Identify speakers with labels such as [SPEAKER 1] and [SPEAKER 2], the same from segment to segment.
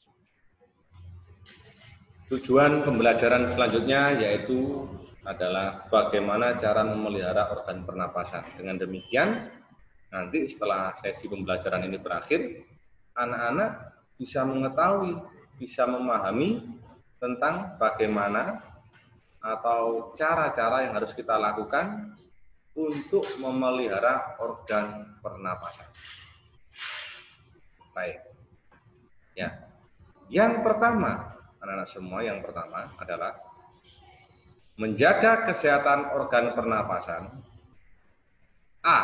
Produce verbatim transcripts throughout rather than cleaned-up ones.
[SPEAKER 1] Tujuan pembelajaran selanjutnya yaitu adalah bagaimana cara memelihara organ pernapasan. Dengan demikian, nanti setelah sesi pembelajaran ini berakhir, anak-anak bisa mengetahui, bisa memahami tentang bagaimana atau cara-cara yang harus kita lakukan untuk memelihara organ pernapasan. Baik. Ya. Yang pertama, anak-anak semua, yang pertama adalah menjaga kesehatan organ pernapasan. A.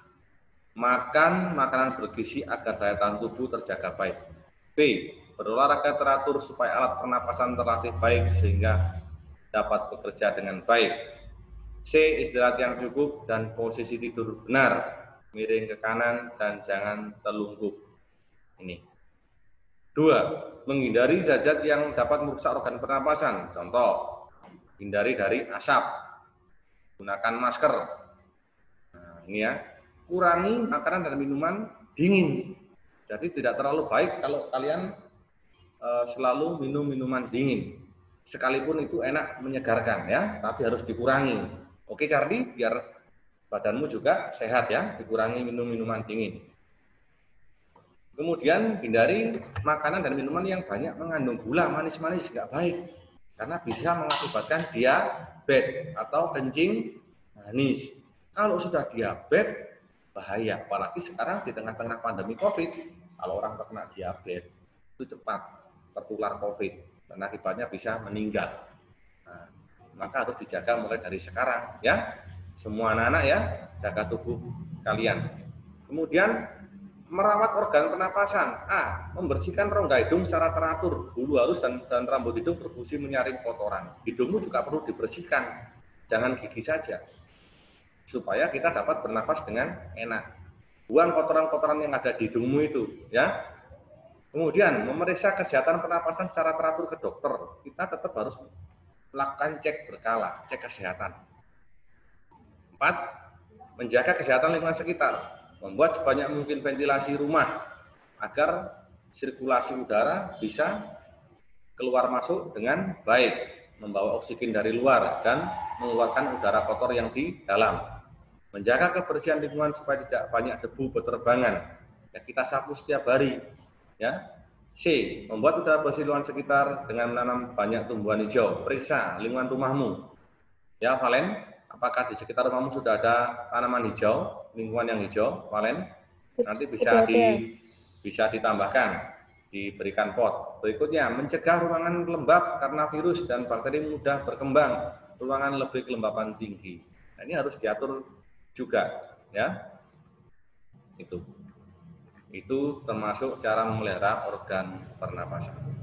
[SPEAKER 1] Makan makanan bergizi agar daya tahan tubuh terjaga baik. B. Berolahraga teratur supaya alat pernapasan terlatih baik sehingga dapat bekerja dengan baik. C. Istirahat yang cukup dan posisi tidur benar, miring ke kanan dan jangan telungkup. Ini. Dua. Menghindari zat-zat yang dapat merusak organ pernapasan. Contoh, hindari dari asap, gunakan masker. Nah, ini ya. Kurangi makanan dan minuman dingin. Jadi tidak terlalu baik kalau kalian e, selalu minum minuman dingin. Sekalipun itu enak menyegarkan ya, tapi harus dikurangi. Oke Charlie, biar badanmu juga sehat ya, dikurangi minum minuman dingin. Kemudian hindari makanan dan minuman yang banyak mengandung gula, manis-manis, nggak baik. Karena bisa mengakibatkan diabetes atau kencing manis. Kalau sudah diabetes, bahaya, apalagi sekarang di tengah-tengah pandemi COVID, kalau orang terkena diabetes itu cepat tertular COVID dan akibatnya bisa meninggal. Nah, maka harus dijaga mulai dari sekarang ya, semua anak-anak ya, jaga tubuh kalian. Kemudian merawat organ pernapasan. A. Membersihkan rongga hidung secara teratur, bulu halus dan, dan rambut hidung berfungsi menyaring kotoran. Hidungmu juga perlu dibersihkan, jangan gigi saja, supaya kita dapat bernafas dengan enak. Buang kotoran-kotoran yang ada di hidungmu itu, ya. Kemudian memeriksa kesehatan pernapasan secara teratur ke dokter. Kita tetap harus melakukan cek berkala, cek kesehatan. Empat, menjaga kesehatan lingkungan sekitar. Membuat sebanyak mungkin ventilasi rumah agar sirkulasi udara bisa keluar masuk dengan baik, membawa oksigen dari luar dan mengeluarkan udara kotor yang di dalam. Menjaga kebersihan lingkungan supaya tidak banyak debu berterbangan. Ya, kita sapu setiap hari. Ya. C. Membuat udara bersih lingkungan sekitar dengan menanam banyak tumbuhan hijau. Periksa lingkungan rumahmu. Ya, Valen, apakah di sekitar rumahmu sudah ada tanaman hijau, lingkungan yang hijau, Valen? Nanti bisa di bisa ditambahkan, diberikan pot. Berikutnya, mencegah ruangan lembab karena virus dan bakteri mudah berkembang. Ruangan lebih kelembapan tinggi. Nah, ini harus diatur juga, ya. Itu. Itu termasuk cara memelihara organ pernapasan.